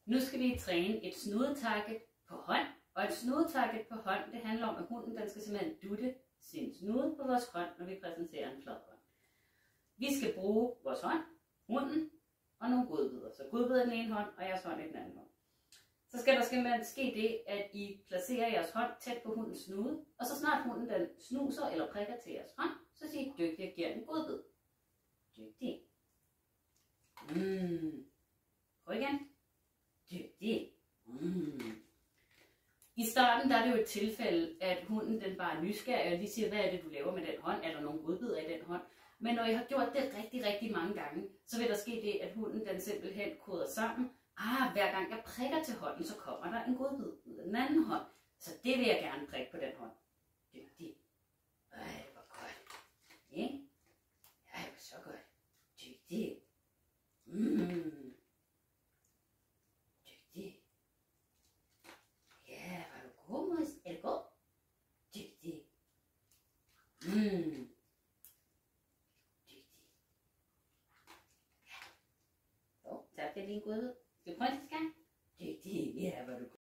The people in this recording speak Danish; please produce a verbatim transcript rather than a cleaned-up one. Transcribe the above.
Nu skal vi træne et snudetarget på hånd. Og et snudetarget på hånd, det handler om, at hunden den skal simpelthen dutte sin snude på vores hånd, når vi præsenterer en flad hånd. Vi skal bruge vores hånd, hunden og nogle godbidder. Så godbidder i den ene hånd, og jeres hånd i den anden hånd. Så skal der simpelthen ske det, at I placerer jeres hånd tæt på hundens snude, og så snart hunden den snuser eller prikker til jeres hånd, så siger I dygtig og giver en godbid. Dygtig. Mm. Prøv igen. Dygtig. Mm. I starten der er det jo et tilfælde, at hunden den bare er nysgerrig og lige siger, hvad er det du laver med den hånd? Er der nogle godbidder i den hånd? Men når I har gjort det rigtig, rigtig mange gange, så vil der ske det, at hunden den simpelthen koder sammen. Ah, hver gang jeg prikker til hånden, så kommer der en godbid ud af den anden hånd. Så det vil jeg gerne prikke på den hånd. Dygtig. Ej, hvor godt. Ja? Ej, hvor så godt. Dygtig. Mm. Dygtig. Ja, var du god, Mos? Er det god? Dygtig. Mm. Dygtig. Ja. Så, tak for din godbid. Skal vi prøve det, skal? Dygtig. Ja, var du god.